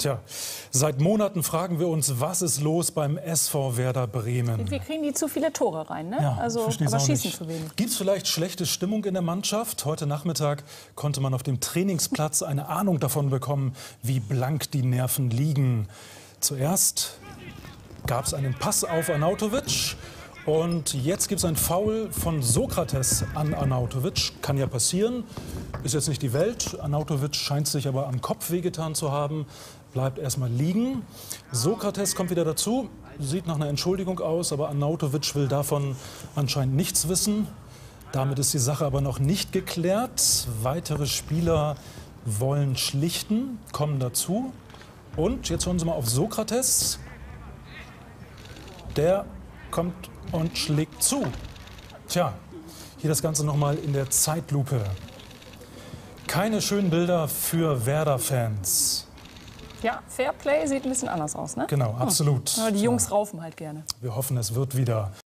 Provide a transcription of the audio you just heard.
Tja, seit Monaten fragen wir uns, was ist los beim SV Werder Bremen? Wir kriegen die zu viele Tore rein, ne? Ja, also, aber schießen zu wenig. Gibt es vielleicht schlechte Stimmung in der Mannschaft? Heute Nachmittag konnte man auf dem Trainingsplatz eine Ahnung davon bekommen, wie blank die Nerven liegen. Zuerst gab es einen Pass auf Arnautovic. Und jetzt gibt es ein Foul von Sokrates an Arnautovic. Kann ja passieren, ist jetzt nicht die Welt. Arnautovic scheint sich aber am Kopf wehgetan zu haben, bleibt erstmal liegen. Sokrates kommt wieder dazu, sieht nach einer Entschuldigung aus, aber Arnautovic will davon anscheinend nichts wissen. Damit ist die Sache aber noch nicht geklärt. Weitere Spieler wollen schlichten, kommen dazu. Und jetzt schauen Sie mal auf Sokrates. Der kommt und schlägt zu. Tja, hier das Ganze nochmal in der Zeitlupe. Keine schönen Bilder für Werder-Fans. Ja, Fairplay sieht ein bisschen anders aus, ne? Genau, absolut. Aber die Jungs raufen halt gerne. Wir hoffen, es wird wieder.